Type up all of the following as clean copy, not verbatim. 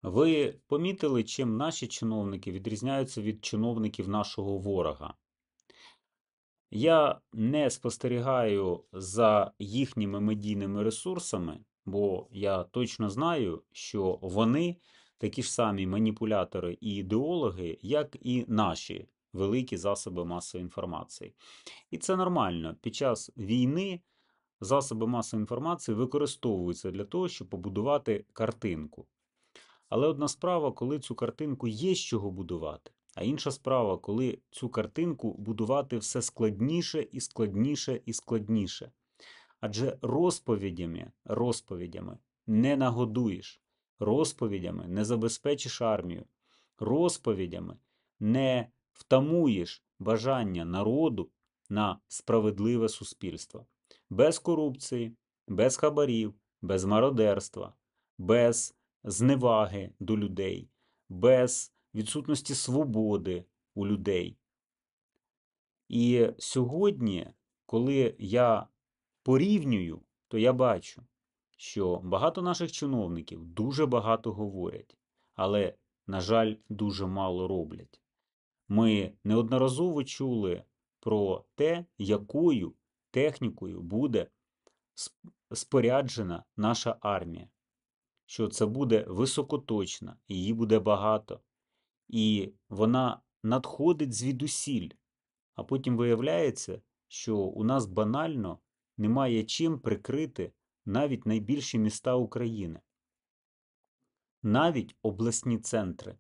Ви помітили, чим наші чиновники відрізняються від чиновників нашого ворога? Я не спостерігаю за їхніми медійними ресурсами, бо я точно знаю, що вони такі ж самі маніпулятори і ідеологи, як і наші великі засоби масової інформації. І це нормально. Під час війни засоби масової інформації використовуються для того, щоб побудувати картинку. Але одна справа, коли цю картинку є з чого будувати, а інша справа, коли цю картинку будувати все складніше і складніше і складніше. Адже розповідями не нагодуєш, розповідями не забезпечиш армію, розповідями не втамуєш бажання народу на справедливе суспільство. Без корупції, без хабарів, без мародерства, без зневаги до людей, без відсутності свободи у людей. І сьогодні, коли я порівнюю, то я бачу, що багато наших чиновників дуже багато говорять, але, на жаль, дуже мало роблять. Ми неодноразово чули про те, якою технікою буде споряджена наша армія, що це буде високоточна, її буде багато, і вона надходить звідусіль. А потім виявляється, що у нас банально немає чим прикрити навіть найбільші міста України, навіть обласні центри.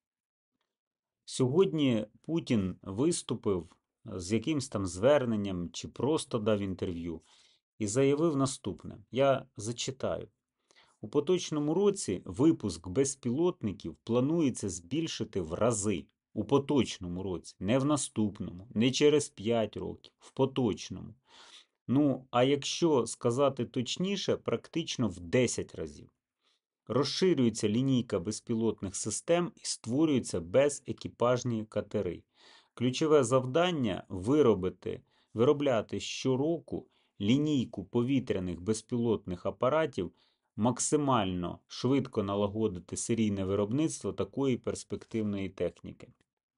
Сьогодні Путін виступив з якимсь там зверненням чи просто дав інтерв'ю і заявив наступне. Я зачитаю. У поточному році випуск безпілотників планується збільшити в рази. У поточному році, не в наступному, не через 5 років, в поточному. Ну, а якщо сказати точніше, практично в 10 разів. Розширюється лінійка безпілотних систем і створюються безекіпажні катери. Ключове завдання виробляти щороку лінійку повітряних безпілотних апаратів, максимально швидко налагодити серійне виробництво такої перспективної техніки.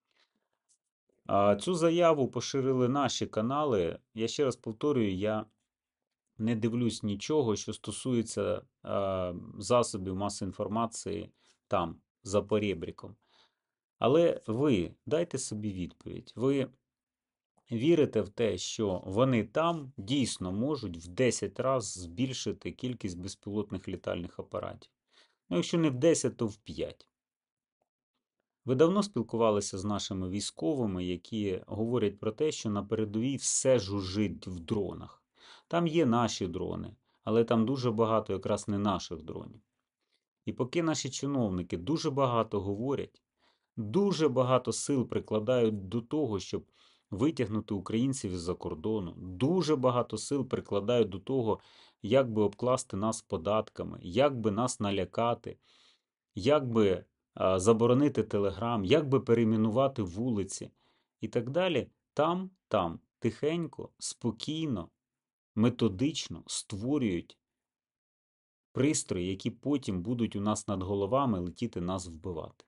Цю заяву поширили наші канали. Я ще раз повторюю, я не дивлюсь нічого, що стосується засобів масової інформації там, за поребриком. Але ви дайте собі відповідь. Ви вірите в те, що вони там дійсно можуть в 10 разів збільшити кількість безпілотних літальних апаратів? Ну, якщо не в 10, то в 5. Ви давно спілкувалися з нашими військовими, які говорять про те, що на передовій все жужжить в дронах. Там є наші дрони, але там дуже багато якраз не наших дронів. І поки наші чиновники дуже багато говорять, дуже багато сил прикладають до того, щоб витягнути українців із-за кордону, дуже багато сил прикладають до того, як би обкласти нас податками, як би нас налякати, як би заборонити телеграм, як би перейменувати вулиці і так далі, там тихенько, спокійно, методично створюють пристрої, які потім будуть у нас над головами летіти нас вбивати.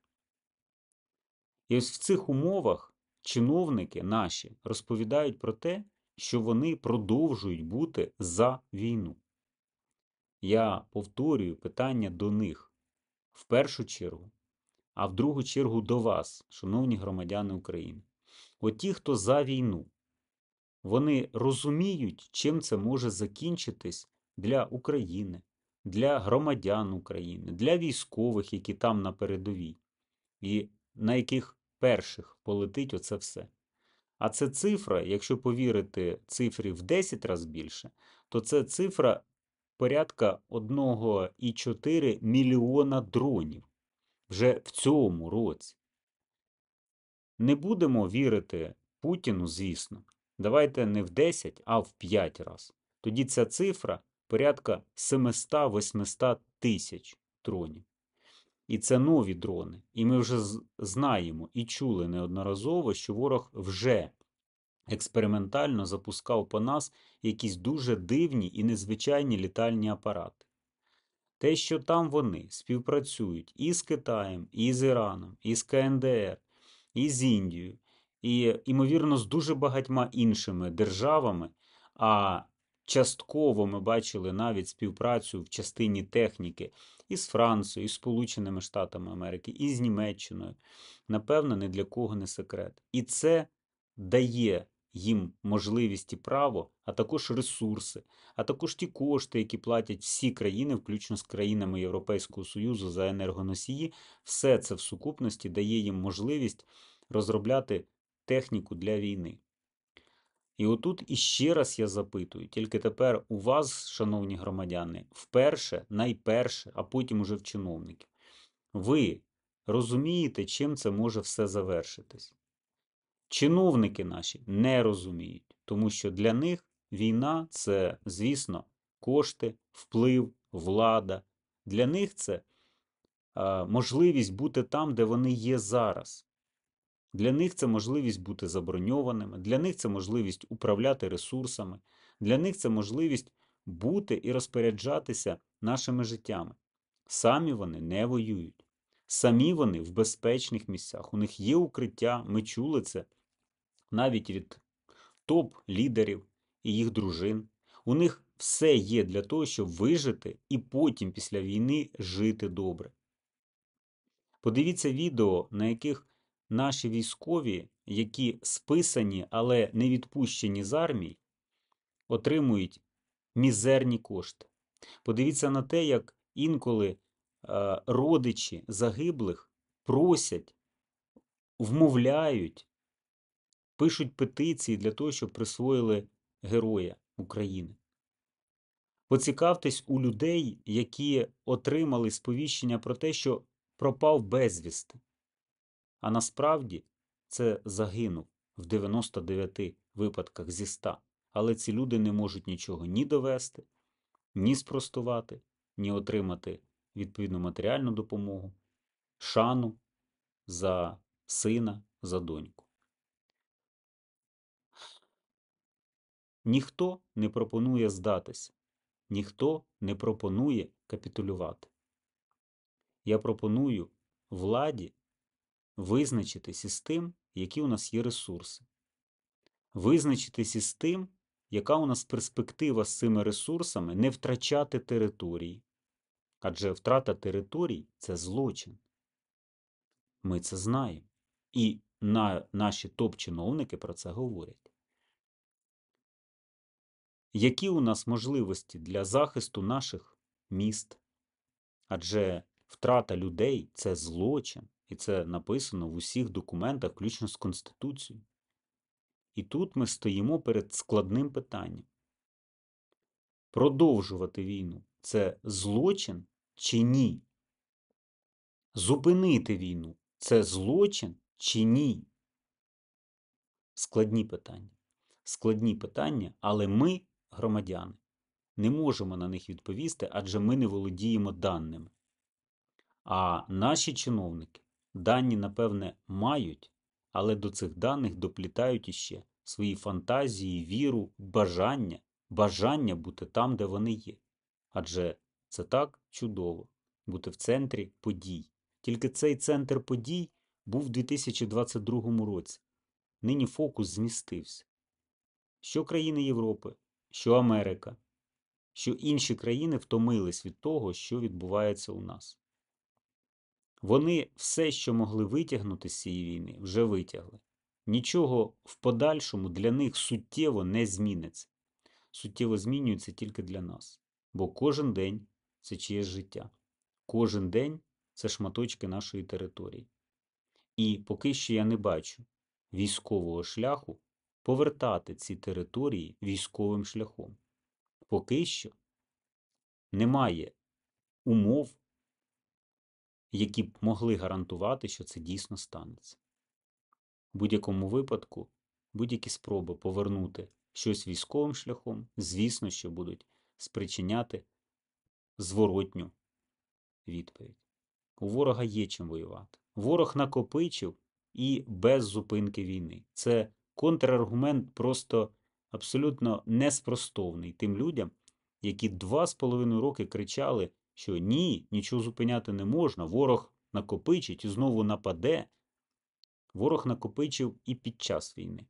І ось в цих умовах чиновники наші розповідають про те, що вони продовжують бути за війну. Я повторюю питання до них в першу чергу, а в другу чергу до вас, шановні громадяни України. От ті, хто за війну, вони розуміють, чим це може закінчитись для України, для громадян України, для військових, які там на передовій, і на яких перших полетить оце все. А це цифра, якщо повірити цифрі в 10 разів більше, то це цифра порядка 1,4 мільйона дронів вже в цьому році. Не будемо вірити Путіну, звісно. Давайте не в 10, а в 5 разів. Тоді ця цифра порядка 700-800 тисяч дронів. І це нові дрони. І ми вже знаємо і чули неодноразово, що ворог вже експериментально запускав по нас якісь дуже дивні і незвичайні літальні апарати. те, що там вони співпрацюють і з Китаєм, і з Іраном, і з КНДР, і з Індією, і, ймовірно, з дуже багатьма іншими державами, а частково ми бачили навіть співпрацю в частині техніки і з Францією, і з Сполученими Штатами Америки, і з Німеччиною, напевно, ні для кого не секрет. І це дає їм можливість і право, а також ресурси, а також ті кошти, які платять всі країни, включно з країнами Європейського Союзу за енергоносії, все це в сукупності дає їм можливість розробляти техніку для війни. І отут іще раз я запитую, тільки тепер у вас, шановні громадяни, вперше, найперше, а потім уже в чиновників. Ви розумієте, чим це може все завершитись? Чиновники наші не розуміють, тому що для них війна – це, звісно, кошти, вплив, влада. Для них це можливість бути там, де вони є зараз. Для них це можливість бути заброньованими, для них це можливість управляти ресурсами, для них це можливість бути і розпоряджатися нашими життями. Самі вони не воюють. Самі вони в безпечних місцях. У них є укриття, ми чули це навіть від топ-лідерів і їх дружин. У них все є для того, щоб вижити і потім після війни жити добре. Подивіться відео, на яких наші військові, які списані, але не відпущені з армії, отримують мізерні кошти. Подивіться на те, як інколи родичі загиблих просять, вмовляють, пишуть петиції для того, щоб присвоїли Героя України. Поцікавтесь у людей, які отримали сповіщення про те, що пропав безвісти. А насправді це загинув в 99 випадках зі 100. Але ці люди не можуть нічого ні довести, ні спростувати, ні отримати відповідну матеріальну допомогу, шану за сина, за доньку. Ніхто не пропонує здатися, ніхто не пропонує капітулювати. Я пропоную владі визначитись із тим, які у нас є ресурси. Визначитись із тим, яка у нас перспектива з цими ресурсами не втрачати території. Адже втрата територій – це злочин. Ми це знаємо. І наші топ-чиновники про це говорять. Які у нас можливості для захисту наших міст? Адже втрата людей – це злочин. І це написано в усіх документах, включно з Конституцією. І тут ми стоїмо перед складним питанням. Продовжувати війну – це злочин чи ні? Зупинити війну – це злочин чи ні? Складні питання. Складні питання, але ми, громадяни, не можемо на них відповісти, адже ми не володіємо даними. А наші чиновники дані, напевне, мають, але до цих даних доплітають іще свої фантазії, віру, бажання бути там, де вони є. Адже це так чудово – бути в центрі подій. Тільки цей центр подій був у 2022 році. Нині фокус змістився. Що країни Європи, що Америка, що інші країни втомились від того, що відбувається у нас. Вони все, що могли витягнути з цієї війни, вже витягли. Нічого в подальшому для них суттєво не зміниться. Суттєво змінюється тільки для нас. Бо кожен день – це чиєсь життя. Кожен день – це шматочки нашої території. І поки що я не бачу військового шляху повертати ці території військовим шляхом. Поки що немає умов, які б могли гарантувати, що це дійсно станеться. В будь-якому випадку, будь-які спроби повернути щось військовим шляхом, звісно, що будуть спричиняти зворотню відповідь. У ворога є чим воювати. Ворог накопичив і без зупинки війни. Це контраргумент просто абсолютно неспростовний тим людям, які 2,5 роки кричали, що ні, нічого зупиняти не можна, ворог накопичить і знову нападе. Ворог накопичив і під час війни.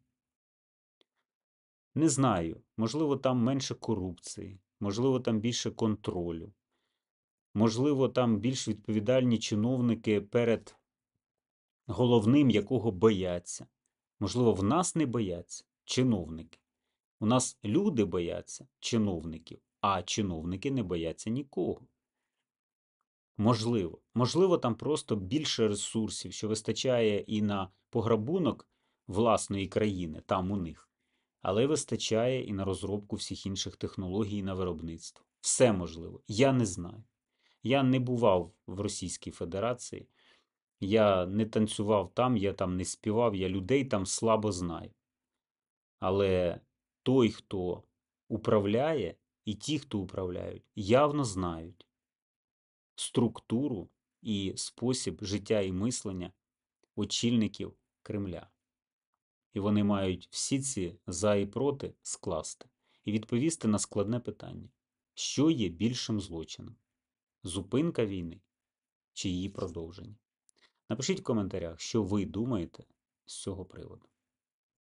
Не знаю, можливо, там менше корупції, можливо, там більше контролю, можливо, там більш відповідальні чиновники перед головним, якого бояться. Можливо, в нас не бояться чиновники. У нас люди бояться чиновників, а чиновники не бояться нікого. Можливо. Можливо, там просто більше ресурсів, що вистачає і на пограбунок власної країни, там у них, але вистачає і на розробку всіх інших технологій і на виробництво. Все можливо. Я не знаю. Я не бував в Російській Федерації, я не танцював там, я там не співав, я людей там слабо знаю. Але той, хто управляє, і ті, хто управляють, явно знають структуру і спосіб життя і мислення очільників Кремля. І вони мають всі ці за і проти скласти і відповісти на складне питання: що є більшим злочином? Зупинка війни чи її продовження? Напишіть в коментарях, що ви думаєте з цього приводу.